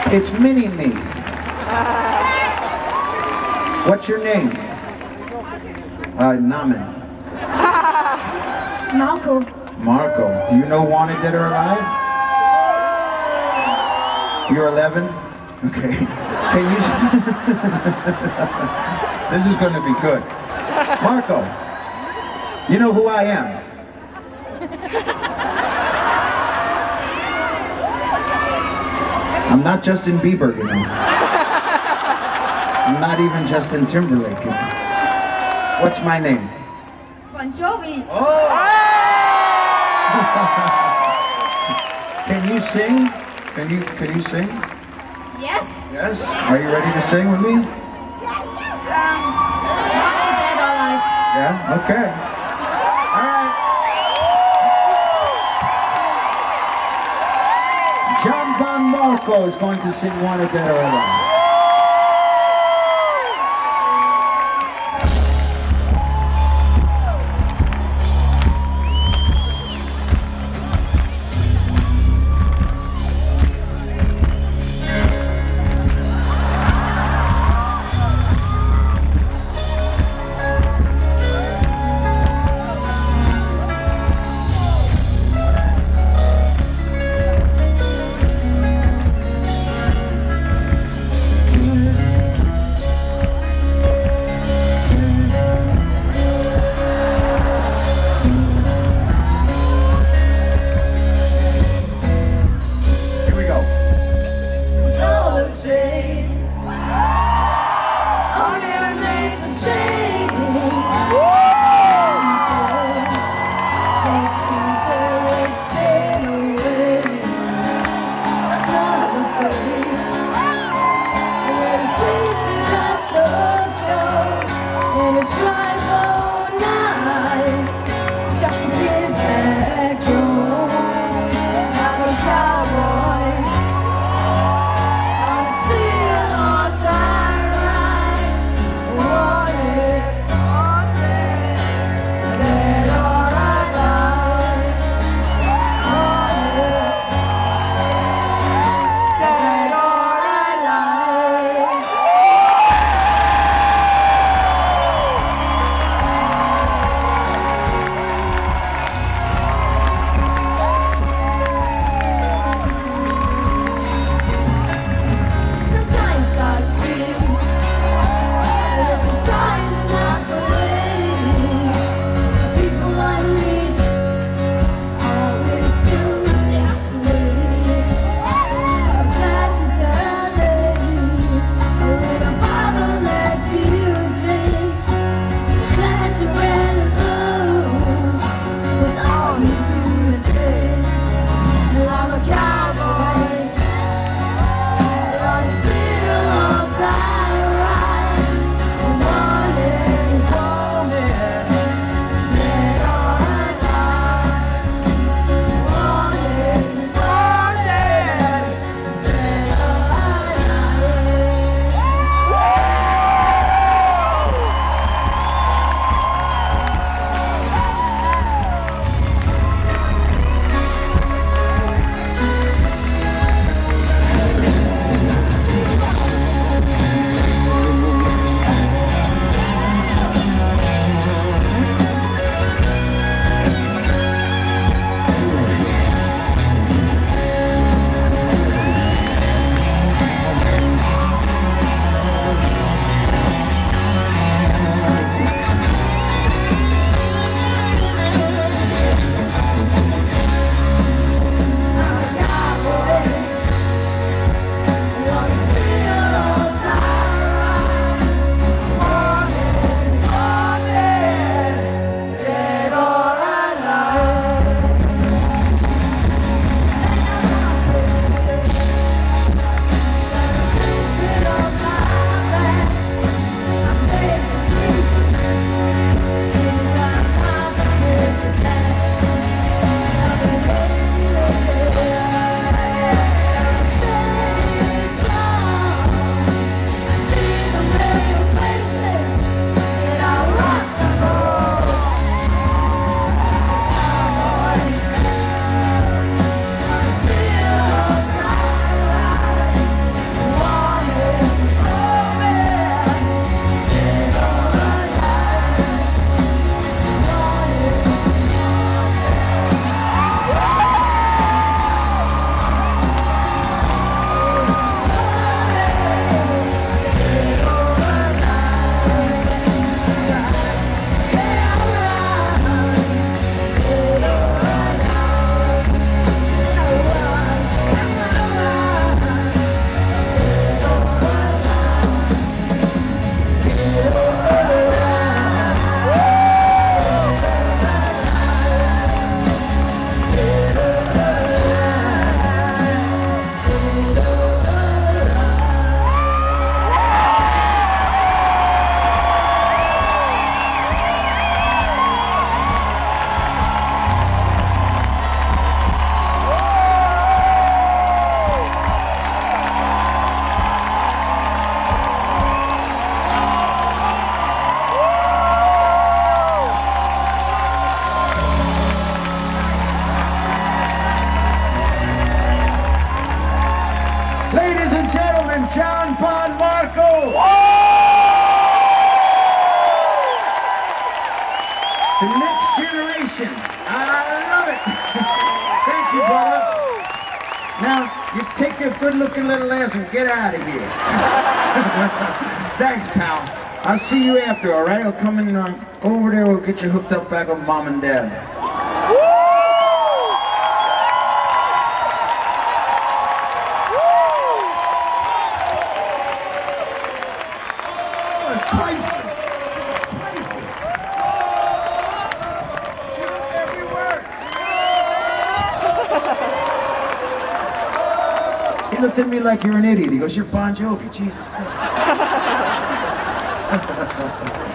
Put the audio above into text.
It's Mini-Me. What's your name? Namen. Marco. Marco. Do you know Wanted Dead or Alive? You're 11? Okay. Can you... This is going to be good. Marco, you know who I am? I'm not Justin Bieber, you know. I'm not even Justin Timberlake, you know. What's my name? Jovi. Oh! Can you sing? Can you sing? Yes. Yes? Are you ready to sing with me? Wanted Dead or Alive. Yeah? Okay. Alright. Jon Bon Marco is going to sing Wanted Dead or Alive. The next generation. I love it. Thank you, brother. Now, you take your good-looking little ass and get out of here. Thanks, pal. I'll see you after, all right? I'll come in over there. We'll get you hooked up back with Mom and Dad. Oh, it's priceless. Priceless. Every word. He looked at me like you're an idiot. He goes, "You're Bon Jovi." Jesus Christ.